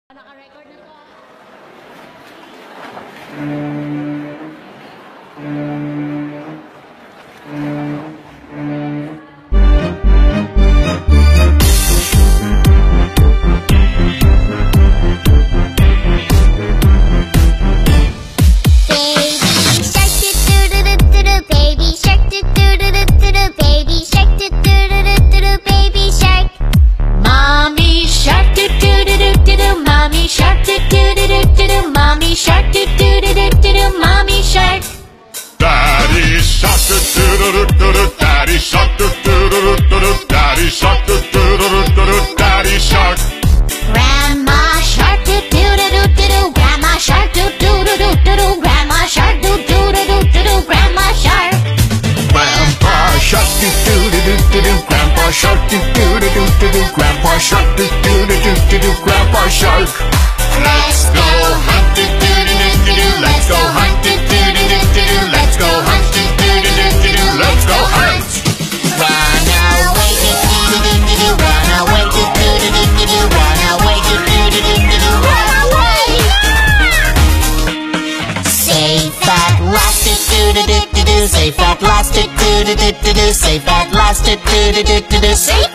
Naka-record na to. Shark, do do do do do do, mommy shark. Daddy shark, do do do do do, daddy shark, do do do do do, daddy shark, do do do do do, daddy shark. Grandma shark, do do do do do do, grandma shark, do do do do do do, grandma shark, do do do do do do, grandma shark. Grandpa shark, do do do do do do, grandpa shark, do do do do do do, grandpa shark, do do do do do do, grandpa shark. Let's go hunt, do do do do do, let's go hunt, do do do do do, let's go hunt, do do do do do, let's go hunt. Run away, do do do do do, run away, do do do do do, run away, do do do do do, run away. Safe at last, do do do do do, safe at last, do do do do do, safe at last, do do do do do, safe